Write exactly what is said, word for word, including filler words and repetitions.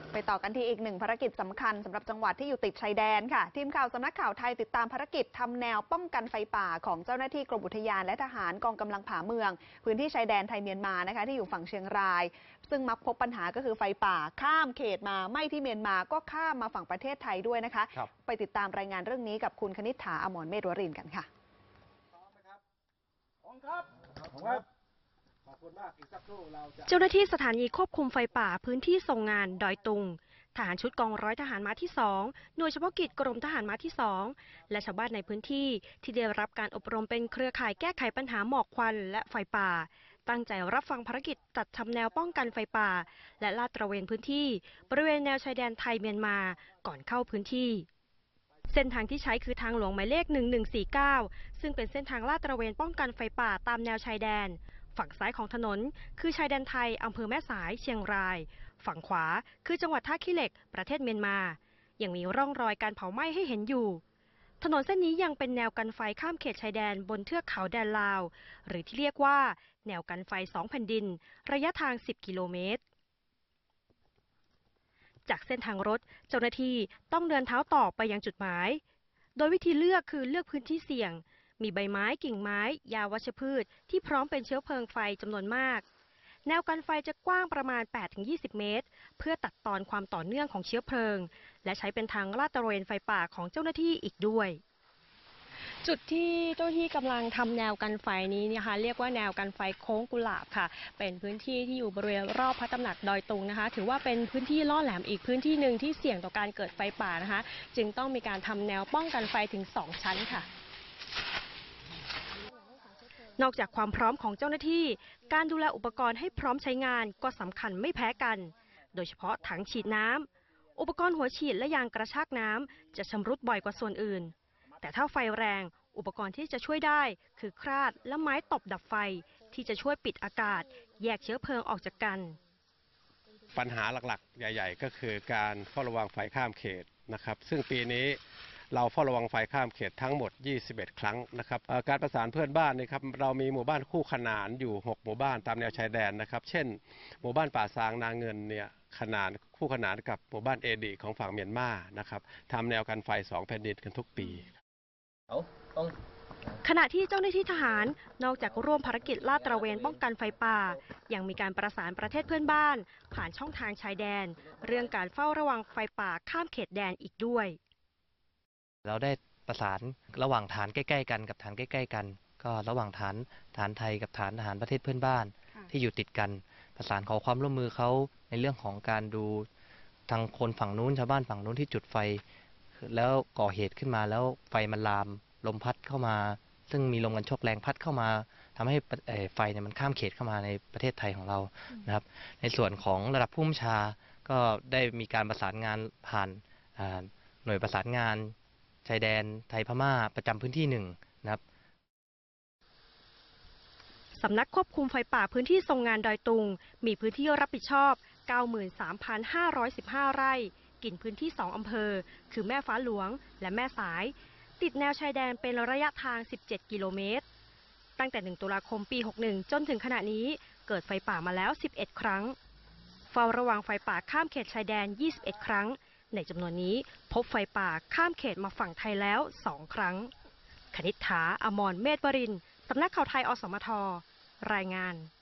ไปต่อกันที่อีกหนึ่งภารกิจสำคัญสำหรับจังหวัดที่อยู่ติดชายแดนค่ะทีมข่าวสำนักข่าวไทยติดตามภารกิจทำแนวป้องกันไฟป่าของเจ้าหน้าที่กรมอุทยานและทหารกองกำลังผาเมืองพื้นที่ชายแดนไทยเมียนมานะคะที่อยู่ฝั่งเชียงรายซึ่งมักพบปัญหาก็คือไฟป่าข้ามเขตมาไม่ที่เมียนมาก็ข้ามมาฝั่งประเทศไทยด้วยนะคะไปติดตามรายงานเรื่องนี้กับคุณคณิษฐาอมรเมธวรินทร์กันค่ะเจ้าหน้าที่สถานีควบคุมไฟป่าพื้นที่ทรงงานดอยตุงทหารชุดกองร้อยทหารม้าที่สองหน่วยเฉพาะกิจกรมทหารม้าที่สองและชาวบ้านในพื้นที่ที่ได้รับการอบรมเป็นเครือข่ายแก้ไขปัญหาหมอกควันและไฟป่าตั้งใจรับฟังภารกิจจัดทำแนวป้องกันไฟป่าและลาดตระเวนพื้นที่บริเวณแนวชายแดนไทยเมียนมาก่อนเข้าพื้นที่เส้นทางที่ใช้คือทางหลวงหมายเลขหนึ่งหนึ่งสี่เก้าซึ่งเป็นเส้นทางลาดตระเวนป้องกันไฟป่าตามแนวชายแดนฝั่งซ้ายของถนนคือชายแดนไทยอำเภอแม่สายเชียงรายฝั่งขวาคือจังหวัดท่าขี้เหล็กประเทศเมียนมายังมีร่องรอยการเผาไหม้ให้เห็นอยู่ถนนเส้นนี้ยังเป็นแนวกันไฟข้ามเขตชายแดนบนเทือกเขาแดนลาวหรือที่เรียกว่าแนวกันไฟสองแผ่นดินระยะทางสิบกิโลเมตรจากเส้นทางรถเจ้าหน้าที่ต้องเดินเท้าต่อไปยังจุดหมายโดยวิธีเลือกคือเลือกพื้นที่เสี่ยงมีใบไม้กิ่งไม้ยาวัชพืชที่พร้อมเป็นเชื้อเพลิงไฟจำนวนมากแนวกันไฟจะกว้างประมาณ แปดถึงยี่สิบ เมตรเพื่อตัดตอนความต่อเนื่องของเชื้อเพลิงและใช้เป็นทางลาดตระเวนไฟป่าของเจ้าหน้าที่อีกด้วยจุดที่เจ้าหน้าที่กำลังทำแนวกันไฟนี้นะคะเรียกว่าแนวกันไฟโค้งกุหลาบค่ะเป็นพื้นที่ที่อยู่บริเวณรอบพระตำหนักดอยตุงนะคะถือว่าเป็นพื้นที่ล่อแหลมอีกพื้นที่หนึ่งที่เสี่ยงต่อการเกิดไฟป่านะคะจึงต้องมีการทำแนวป้องกันไฟถึงสองชั้นค่ะนอกจากความพร้อมของเจ้าหน้าที่การดูแลอุปกรณ์ให้พร้อมใช้งานก็สำคัญไม่แพ้กันโดยเฉพาะถังฉีดน้ำอุปกรณ์หัวฉีดและยางกระชากน้ำจะชำรุดบ่อยกว่าส่วนอื่นแต่ถ้าไฟแรงอุปกรณ์ที่จะช่วยได้คือคราดและไม้ตบดับไฟที่จะช่วยปิดอากาศแยกเชื้อเพลิงออกจากกันปัญหาหลักๆใหญ่ๆก็คือการเฝ้าระวังไฟข้ามเขตนะครับซึ่งปีนี้เราเฝ้าระวังไฟข้ามเขตทั้งหมดยี่สิบเอ็ดครั้งนะครับการประสานเพื่อนบ้านนะครับเรามีหมู่บ้านคู่ขนานอยู่หกหมู่บ้านตามแนวชายแดนนะครับเช่นหมู่บ้านป่าซางนาเงินเนี่ยขนานคู่ขนานกับหมู่บ้านเอดีของฝั่งเมียนมานะครับทำแนวกันไฟสองแผ่นดินกันทุกปีขณะที่เจ้าหน้าที่ทหารนอกจากร่วมภารกิจลาดตระเวนป้องกันไฟป่ายังมีการประสานประเทศเพื่อนบ้านผ่านช่องทางชายแดนเรื่องการเฝ้าระวังไฟป่าข้ามเขตแดนอีกด้วยเราได้ประสานระหว่างฐานใกล้ๆกันกับฐานใกล้ๆกันก็ระหว่างฐานฐานไทยกับฐานทหารประเทศเพื่อนบ้านที่อยู่ติดกันประสานขอความร่วมมือเขาในเรื่องของการดูทางคนฝั่งนู้นชาวบ้านฝั่งนู้นที่จุดไฟแล้วก่อเหตุขึ้นมาแล้วไฟมันลามลมพัดเข้ามาซึ่งมีลมกันโชกแรงพัดเข้ามาทำให้ไฟเนี่ยมันข้ามเขตเข้ามาในประเทศไทยของเรานะครับในส่วนของระดับผู้บัญชาก็ได้มีการประสานงานผ่านหน่วยประสานงานชายแดนไทยพม่าประจำพื้นที่หนึ่งนะครับสำนักควบคุมไฟป่าพื้นที่ทรงงานดอยตุงมีพื้นที่รับผิดชอบ เก้าหมื่นสามพันห้าร้อยสิบห้า ไร่กินพื้นที่สองอำเภอคือแม่ฟ้าหลวงและแม่สายติดแนวชายแดนเป็นระยะทางสิบเจ็ดกิโลเมตรตั้งแต่หนึ่งตุลาคมปีหกสิบเอ็ดจนถึงขณะนี้เกิดไฟป่ามาแล้วสิบเอ็ดครั้งเฝ้าระวังไฟป่าข้ามเขตชายแดนยี่สิบเอ็ดครั้งในจำนวนนี้พบไฟป่าข้ามเขตมาฝั่งไทยแล้วสองครั้งคณิษฐา อมรเมธวรินทร์สำนักข่าวไทยอสมทรายงาน